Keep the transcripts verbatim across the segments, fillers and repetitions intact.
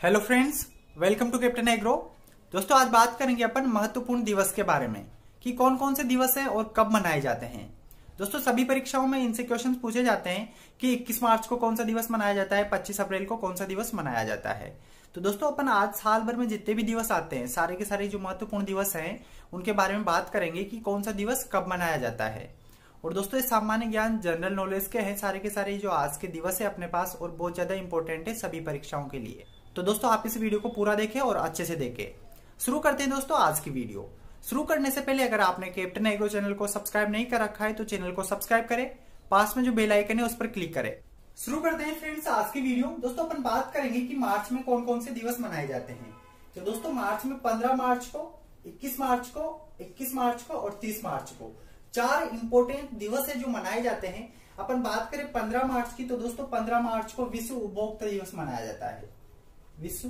Hello friends, welcome to Captain Agro. दोस्तों आज बात करेंगे अपन महत्वपूर्ण दिवस के बारे में कि कौन कौन से दिवस है और कब मनाए जाते हैं। दोस्तों सभी परीक्षाओं में इनसे क्वेश्चंस पूछे जाते हैं कि इक्कीस मार्च को कौन सा दिवस मनाया जाता है, पच्चीस अप्रैल को कौन सा दिवस मनाया जाता है। तो दोस्तों अपन आज साल भर में जितने भी दिवस आते हैं सारे के सारे जो महत्वपूर्ण दिवस हैं उनके बारे में बात करेंगे कि कौन सा दिवस कब मनाया जाता है। और दोस्तों ये सामान्य ज्ञान जनरल नॉलेज के हैं सारे के सारे जो आज के दिवस है अपने पास, और बहुत ज्यादा इंपॉर्टेंट है सभी परीक्षाओं के लिए। तो दोस्तों आप इस वीडियो को पूरा देखें और अच्छे से देखें। शुरू करते हैं दोस्तों आज की वीडियो। शुरू करने से पहले अगर आपने कैप्टन एग्रो चैनल को सब्सक्राइब नहीं कर रखा है तो चैनल को सब्सक्राइब करें, पास में जो बेल आइकन है उस पर क्लिक करें। शुरू करते हैं फ्रेंड्स आज की वीडियो। दोस्तों अपन बात करेंगे कि मार्च में कौन कौन से दिवस मनाए जाते हैं। तो दोस्तों मार्च में पंद्रह मार्च को, इक्कीस मार्च को, इक्कीस मार्च को और तीस मार्च को चार इंपोर्टेंट दिवस है जो मनाए जाते हैं। अपन बात करें पंद्रह मार्च की तो दोस्तों पंद्रह मार्च को विश्व उपभोक्ता दिवस मनाया जाता है। विश्व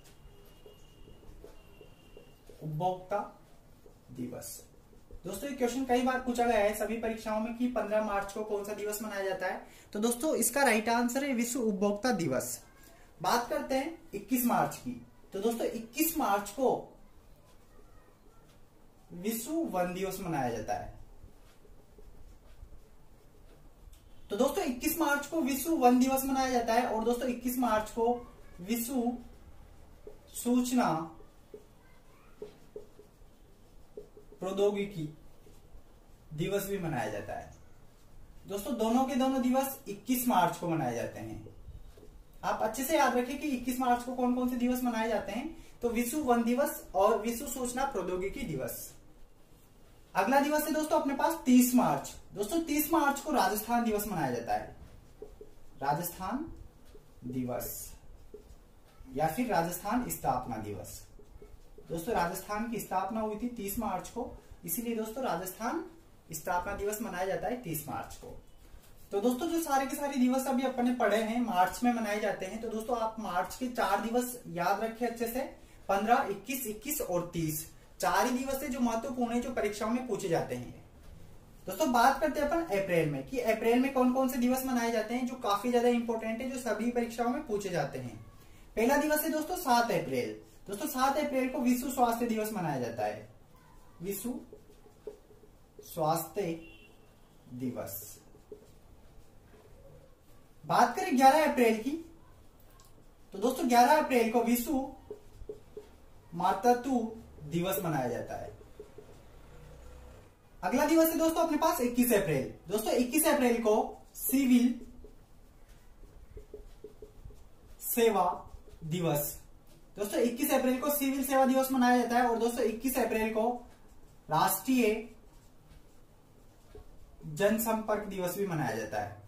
उपभोक्ता दिवस। दोस्तों ये क्वेश्चन कई बार पूछा गया है सभी परीक्षाओं में कि पंद्रह मार्च को कौन सा दिवस मनाया जाता है। तो दोस्तों इसका राइट आंसर है विश्व उपभोक्ता दिवस। बात करते हैं इक्कीस मार्च की। तो दोस्तों इक्कीस मार्च को विश्व वन दिवस मनाया जाता है। तो दोस्तों इक्कीस मार्च को विश्व वन दिवस मनाया जाता है। और दोस्तों इक्कीस मार्च को विश्व सूचना प्रौद्योगिकी दिवस भी मनाया जाता है। दोस्तों दोनों के दोनों दिवस इक्कीस मार्च को मनाए जाते हैं। आप अच्छे से याद रखें कि इक्कीस मार्च को कौन कौन से दिवस मनाए जाते हैं। तो विश्व वन दिवस और विश्व सूचना प्रौद्योगिकी दिवस। अगला दिवस है दोस्तों अपने पास तीस मार्च। दोस्तों तीस मार्च को राजस्थान दिवस मनाया जाता है। राजस्थान दिवस या फिर राजस्थान स्थापना दिवस। दोस्तों राजस्थान की स्थापना हुई थी तीस मार्च को, इसीलिए दोस्तों राजस्थान स्थापना दिवस मनाया जाता है तीस मार्च को। तो दोस्तों जो सारे के सारे दिवस अभी अपन ने पढ़े हैं मार्च में मनाए जाते हैं। तो दोस्तों आप मार्च के चार दिवस याद रखें अच्छे से, पंद्रह, इक्कीस, इक्कीस और तीस। चार ही दिवस है जो महत्वपूर्ण है जो परीक्षाओं में पूछे जाते हैं। दोस्तों बात करते हैं अपन अप्रैल में कि अप्रैल में कौन कौन से दिवस मनाए जाते हैं जो काफी ज्यादा इंपॉर्टेंट है, जो सभी परीक्षाओं में पूछे जाते हैं। पहला दिवस है दोस्तों सात अप्रैल। दोस्तों सात अप्रैल को विश्व स्वास्थ्य दिवस मनाया जाता है। विश्व स्वास्थ्य दिवस। बात करें ग्यारह अप्रैल की तो दोस्तों ग्यारह अप्रैल को विश्व मातृत्व दिवस मनाया जाता है। अगला दिवस है दोस्तों अपने पास इक्कीस अप्रैल। दोस्तों इक्कीस अप्रैल को सिविल सेवा दिवस। दोस्तों इक्कीस अप्रैल को सिविल सेवा दिवस मनाया जाता है। और दोस्तों इक्कीस अप्रैल को राष्ट्रीय जनसंपर्क दिवस भी मनाया जाता है।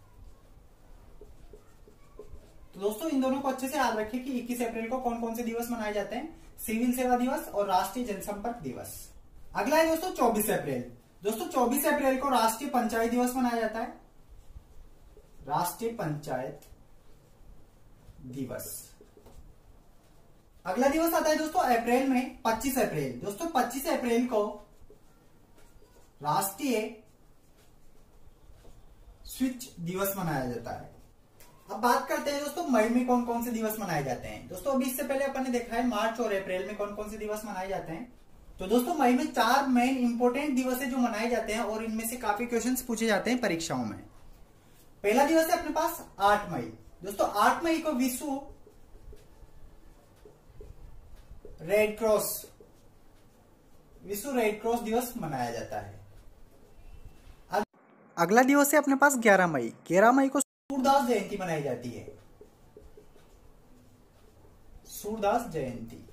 तो दोस्तों इन दोनों को अच्छे से याद रखें कि इक्कीस अप्रैल को कौन कौन से दिवस मनाए जाते हैं, सिविल सेवा दिवस और राष्ट्रीय जनसंपर्क दिवस। अगला है दोस्तों चौबीस अप्रैल। दोस्तों चौबीस अप्रैल को राष्ट्रीय पंचायत दिवस मनाया जाता है। राष्ट्रीय पंचायत दिवस। अगला दिवस आता है दोस्तों अप्रैल में पच्चीस अप्रैल। दोस्तों पच्चीस अप्रैल को राष्ट्रीय स्विच दिवस मनाया जाता है। अब बात करते हैं दोस्तों मई में कौन कौन से दिवस मनाए जाते हैं। दोस्तों अभी इससे पहले अपन ने देखा है मार्च और अप्रैल में कौन कौन से दिवस मनाए जाते हैं। तो दोस्तों मई में चार मेन इंपोर्टेंट दिवस है जो मनाए जाते हैं और इनमें से काफी क्वेश्चंस पूछे जाते हैं परीक्षाओं में। पहला दिवस है अपने पास आठ मई। दोस्तों आठ मई को विश्व रेड क्रॉस विश्व रेड क्रॉस दिवस मनाया जाता है। अगला दिवस है अपने पास ग्यारह मई। ग्यारह मई को सूरदास जयंती मनाई जाती है। सूरदास जयंती।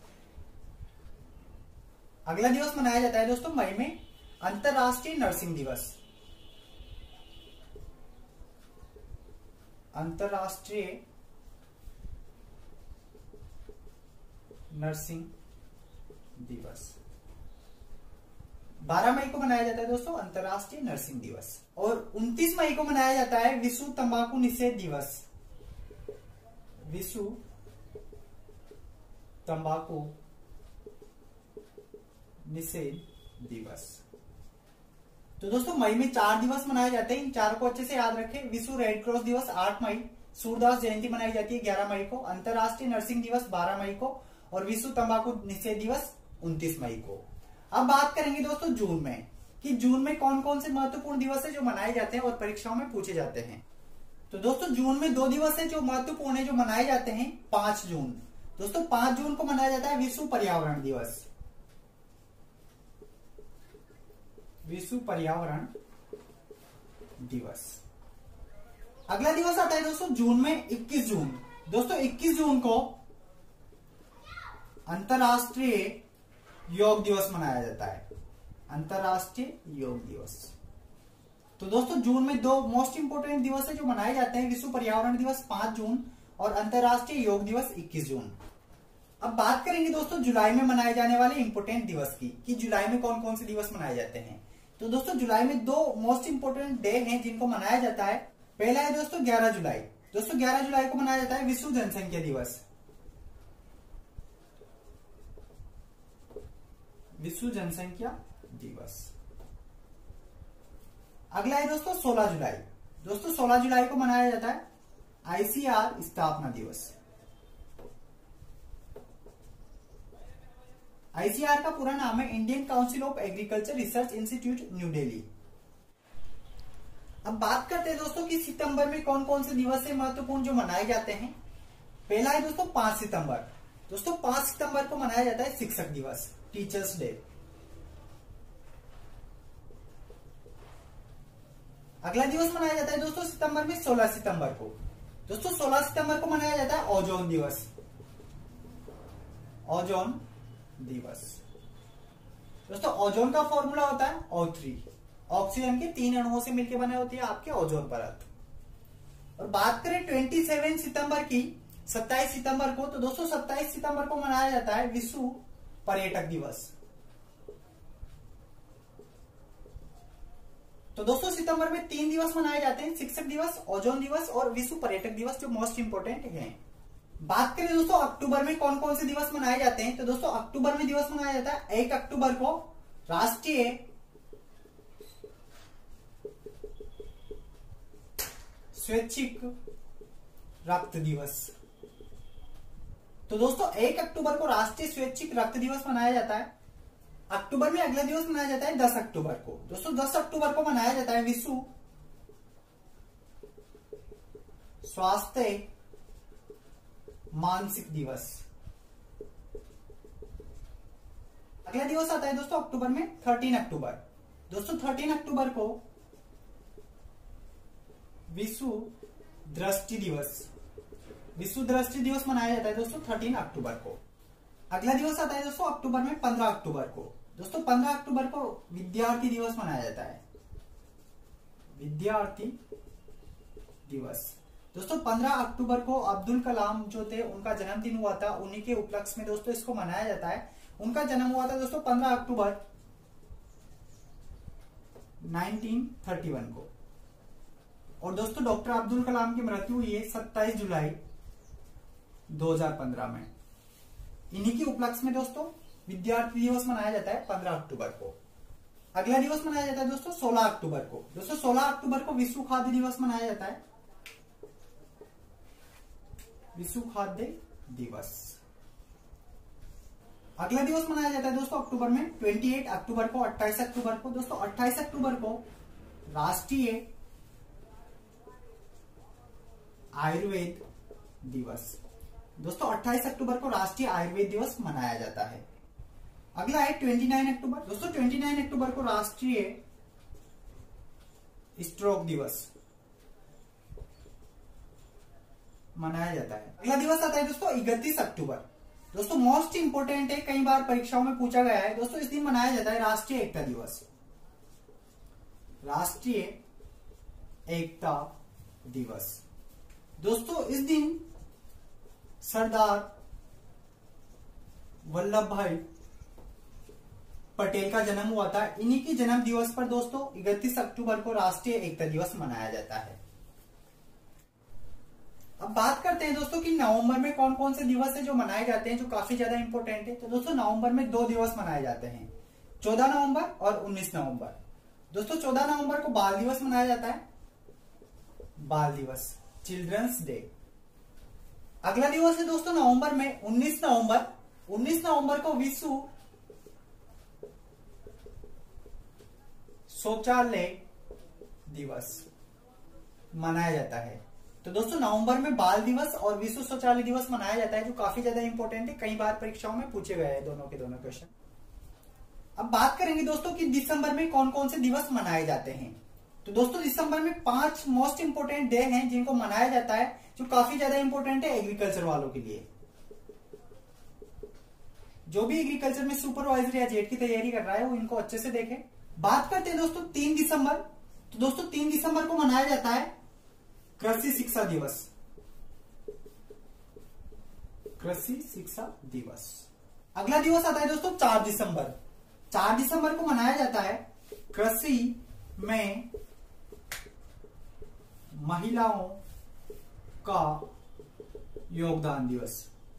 अगला दिवस मनाया जाता है दोस्तों मई में अंतरराष्ट्रीय नर्सिंग दिवस। अंतरराष्ट्रीय नर्सिंग दिवस। बारह मई को मनाया जाता है दोस्तों अंतरराष्ट्रीय नर्सिंग दिवस। और उनतीस मई को मनाया जाता है विश्व तंबाकू निषेध दिवस। विश्व तंबाकू निषेध दिवस। तो दोस्तों मई में चार दिवस मनाए जाते हैं, इन चार को अच्छे से याद रखें। विश्व रेड क्रॉस दिवस आठ मई, सूरदास जयंती मनाई जाती है ग्यारह मई को, अंतरराष्ट्रीय नर्सिंग दिवस बारह मई को और विश्व तंबाकू निषेध दिवस उनतीस मई को। अब बात करेंगे दोस्तों जून में कि जून में कौन कौन से महत्वपूर्ण दिवस है जो मनाए जाते हैं और परीक्षाओं में पूछे जाते हैं। तो दोस्तों जून में दो दिवस है जो महत्वपूर्ण है जो मनाए जाते हैं। पांच जून दोस्तों पांच जून को मनाया जाता है विश्व पर्यावरण दिवस, विश्व पर्यावरण दिवस। अगला दिवस आता है दोस्तों जून में इक्कीस जून। दोस्तों इक्कीस जून को अंतरराष्ट्रीय योग दिवस मनाया जाता है, अंतरराष्ट्रीय योग दिवस। तो दोस्तों जून में दो मोस्ट इंपोर्टेंट दिवस है जो मनाए जाते हैं, विश्व पर्यावरण दिवस पांच जून और अंतरराष्ट्रीय योग दिवस इक्कीस जून। अब बात करेंगे दोस्तों जुलाई में मनाए जाने वाले इंपोर्टेंट दिवस की कि जुलाई में कौन कौन से दिवस मनाए जाते हैं। तो दोस्तों जुलाई में दो मोस्ट इंपोर्टेंट डे हैं जिनको मनाया जाता है। पहला है दोस्तों ग्यारह जुलाई। दोस्तों ग्यारह जुलाई को मनाया जाता है विश्व जनसंख्या दिवस, विश्व जनसंख्या दिवस। अगला है दोस्तों सोलह जुलाई। दोस्तों सोलह जुलाई को मनाया जाता है आईसीआर स्थापना दिवस। आईसीआर का पूरा नाम है Indian council of agriculture research institute new Delhi. अब बात करते हैं दोस्तों कि सितंबर में कौन कौन से दिवस है महत्वपूर्ण जो मनाए जाते हैं। पहला है दोस्तों पांच सितंबर। दोस्तों पांच सितंबर को मनाया जाता है शिक्षक दिवस, टीचर्स डे। अगला दिवस मनाया जाता है दोस्तों सितंबर में सोलह सितंबर को। दोस्तों सोलह सितंबर को मनाया जाता है ओजोन दिवस, ओजोन दिवस। दोस्तों ओजोन का फॉर्मूला होता है ओ थ्री, ऑक्सीजन के तीन अणुओं से मिलकर बने होती है आपके ओजोन परत। और बात करें सत्ताईस सितंबर की, सत्ताईस सितंबर को, तो दोस्तों सत्ताईस सितंबर को मनाया जाता है विश्व पर्यटक दिवस। तो दोस्तों सितंबर में तीन दिवस मनाए जाते हैं, शिक्षक दिवस, ओजोन दिवस और विश्व पर्यटक दिवस जो मोस्ट इंपोर्टेंट हैं। बात करें दोस्तों अक्टूबर में कौन कौन से दिवस मनाए जाते हैं। तो दोस्तों अक्टूबर में दिवस मनाया जाता है एक अक्टूबर को राष्ट्रीय स्वैच्छिक रक्त दिवस। तो दोस्तों एक अक्टूबर को राष्ट्रीय स्वैच्छिक रक्त दिवस मनाया जाता है। अक्टूबर में अगला दिवस मनाया जाता है दस अक्टूबर को। दोस्तों दस अक्टूबर को मनाया जाता है विश्व स्वास्थ्य मानसिक दिवस। अगला दिवस आता है दोस्तों अक्टूबर में तेरह अक्टूबर। दोस्तों तेरह अक्टूबर को विश्व दृष्टि दिवस, विश्व दृष्टि दिवस मनाया जाता है दोस्तों तेरह अक्टूबर को। अगला दिवस आता है दोस्तों अक्टूबर में पंद्रह अक्टूबर को। दोस्तों पंद्रह अक्टूबर को विद्यार्थी दिवस मनाया जाता है, विद्यार्थी दिवस। दोस्तों पंद्रह अक्टूबर को अब्दुल कलाम जो थे उनका जन्मदिन हुआ था, उन्हीं के उपलक्ष्य में दोस्तों इसको मनाया जाता है। उनका जन्म हुआ था दोस्तों पंद्रह अक्टूबर उन्नीस सौ इकतीस को। और दोस्तों डॉक्टर अब्दुल कलाम की मृत्यु हुई है सत्ताईस जुलाई दो हज़ार पंद्रह में। इन्हीं के उपलक्ष्य में दोस्तों विद्यार्थी दिवस मनाया जाता है पंद्रह अक्टूबर को। अगला दिवस मनाया जाता है दोस्तों सोलह अक्टूबर को। दोस्तों सोलह अक्टूबर को विश्व खाद्य दिवस मनाया जाता है, विश्व खाद्य दिवस। अगला दिवस मनाया जाता है दोस्तों अक्टूबर में अट्ठाईस अक्टूबर को, अट्ठाईस अक्टूबर को। दोस्तों अट्ठाईस अक्टूबर को राष्ट्रीय आयुर्वेद दिवस। दोस्तों अट्ठाईस अक्टूबर को राष्ट्रीय आयुर्वेद दिवस मनाया जाता है। अगला है उनतीस अक्टूबर। दोस्तों उनतीस अक्टूबर को राष्ट्रीय स्ट्रोक दिवस मनाया जाता है। अगला दिवस आता है दोस्तों इकतीस अक्टूबर। दोस्तों मोस्ट इंपोर्टेंट है, कई बार परीक्षाओं में पूछा गया है। दोस्तों इस दिन मनाया जाता है राष्ट्रीय एकता दिवस, राष्ट्रीय एकता दिवस। दोस्तों इस दिन सरदार वल्लभ भाई पटेल का जन्म हुआ था। इन्हीं की जन्म दिवस पर दोस्तों इकतीस अक्टूबर को राष्ट्रीय एकता दिवस मनाया जाता है। अब बात करते हैं दोस्तों कि नवंबर में कौन कौन से दिवस है जो मनाए जाते हैं, जो काफी ज्यादा इंपॉर्टेंट है। तो दोस्तों नवंबर में दो दिवस मनाए जाते हैं, चौदह नवंबर और उन्नीस नवंबर। दोस्तों चौदह नवंबर को बाल दिवस मनाया जाता है, बाल दिवस। Children's day. अगला दिवस है दोस्तों नवंबर में उन्नीस नवंबर उन्नीस नवंबर को विश्व शौचालय दिवस मनाया जाता है। तो दोस्तों नवंबर में बाल दिवस और विश्व शौचालय दिवस मनाया जाता है, जो काफी ज्यादा इंपॉर्टेंट है, कई बार परीक्षाओं में पूछे गए हैं दोनों के दोनों क्वेश्चन। अब बात करेंगे दोस्तों कि दिसंबर में कौन कौन से दिवस मनाए जाते हैं। तो दोस्तों दिसंबर में पांच मोस्ट इंपोर्टेंट डे हैं जिनको मनाया जाता है, जो काफी ज्यादा इंपॉर्टेंट है एग्रीकल्चर वालों के लिए। जो भी एग्रीकल्चर में सुपरवाइजर या जेट की तैयारी कर रहा है वो इनको अच्छे से देखे। बात करते हैं दोस्तों तीन दिसंबर। तो दोस्तों तीन दिसंबर को मनाया जाता है कृषि शिक्षा दिवस। कृषि शिक्षा दिवस। अगला दिवस आता है दोस्तों चार दिसंबर। चार दिसंबर को मनाया जाता है कृषि में महिलाओं का योगदान दिवस।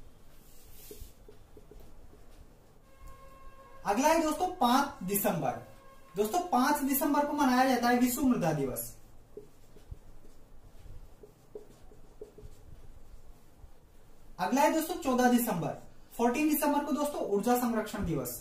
अगला है दोस्तों पांच दिसंबर। दोस्तों पांच दिसंबर को मनाया जाता है विश्व मृदा दिवस। अगला है दोस्तों चौदह दिसंबर। चौदह दिसंबर को दोस्तों ऊर्जा संरक्षण दिवस।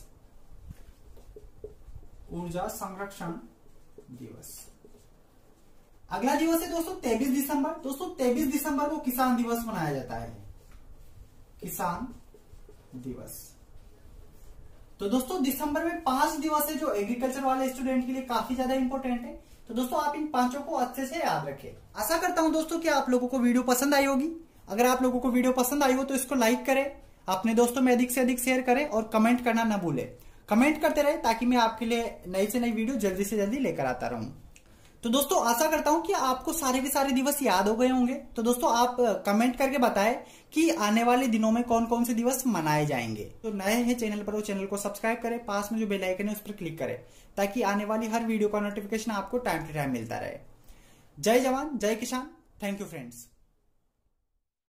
ऊर्जा संरक्षण दिवस। अगला दिवस है दोस्तों तेईस दिसंबर। दोस्तों तेईस दिसंबर को किसान दिवस मनाया जाता है। किसान दिवस। तो दोस्तों दिसंबर में पांच दिवस है जो एग्रीकल्चर वाले स्टूडेंट के लिए काफी ज्यादा इंपॉर्टेंट है। तो दोस्तों आप इन पांचों को अच्छे से याद रखें। आशा करता हूं दोस्तों कि आप लोगों को वीडियो पसंद आई होगी। अगर आप लोगों को वीडियो पसंद आई हो तो इसको लाइक करें, अपने दोस्तों में अधिक से अधिक शेयर करें और कमेंट करना ना भूलें। कमेंट करते रहे ताकि मैं आपके लिए नई से नई वीडियो जल्दी से जल्दी लेकर आता रहूं। तो दोस्तों आशा करता हूं कि आपको सारे के सारे दिवस याद हो गए होंगे। तो दोस्तों आप कमेंट करके बताएं कि आने वाले दिनों में कौन कौन से दिवस मनाए जाएंगे। तो नए हैं चैनल पर वो चैनल को सब्सक्राइब करें, पास में जो बेल आइकन है उस पर क्लिक करें ताकि आने वाली हर वीडियो का नोटिफिकेशन आपको टाइम टू टाइम मिलता रहे। जय जवान जय किसान। Thank you friends.